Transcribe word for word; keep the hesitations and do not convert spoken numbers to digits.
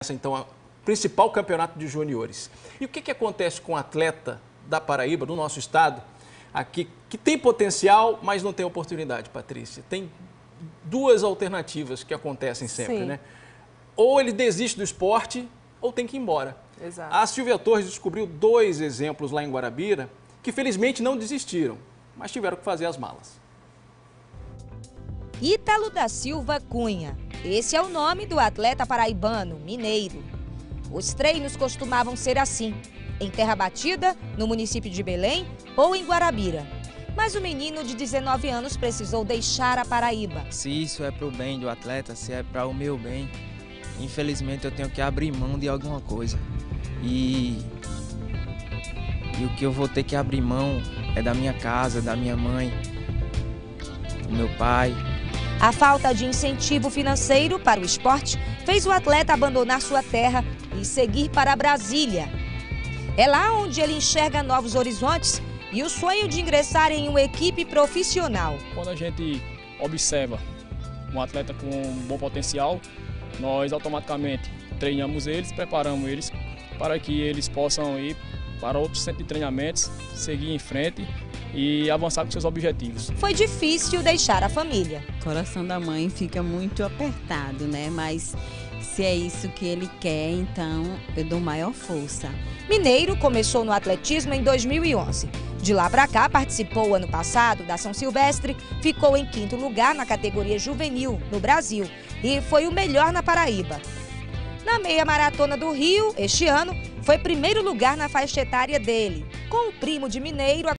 Então, o principal campeonato de juniores. E o que, que acontece com o atleta da Paraíba, do nosso estado, aqui, que tem potencial, mas não tem oportunidade, Patrícia? Tem duas alternativas que acontecem sempre, Sim. né? Ou ele desiste do esporte, ou tem que ir embora. Exato. A Silvia Torres descobriu dois exemplos lá em Guarabira, que felizmente não desistiram, mas tiveram que fazer as malas. Ítalo da Silva Cunha. Esse é o nome do atleta paraibano, mineiro. Os treinos costumavam ser assim, em Terra Batida, no município de Belém ou em Guarabira. Mas o menino de dezenove anos precisou deixar a Paraíba. Se isso é para o bem do atleta, se é para o meu bem, infelizmente eu tenho que abrir mão de alguma coisa. E, e o que eu vou ter que abrir mão é da minha casa, da minha mãe, do meu pai. A falta de incentivo financeiro para o esporte fez o atleta abandonar sua terra e seguir para Brasília. É lá onde ele enxerga novos horizontes e o sonho de ingressar em uma equipe profissional. Quando a gente observa um atleta com um bom potencial, nós automaticamente treinamos eles, preparamos eles para que eles possam ir para outros centros de treinamentos, seguir em frente e avançar com seus objetivos. Foi difícil deixar a família. O coração da mãe fica muito apertado, né? Mas se é isso que ele quer, então eu dou maior força. Mineiro começou no atletismo em dois mil e onze. De lá para cá, participou ano passado da São Silvestre, ficou em quinto lugar na categoria juvenil no Brasil e foi o melhor na Paraíba. Na meia maratona do Rio, este ano, foi primeiro lugar na faixa etária dele, com o primo de Mineiro.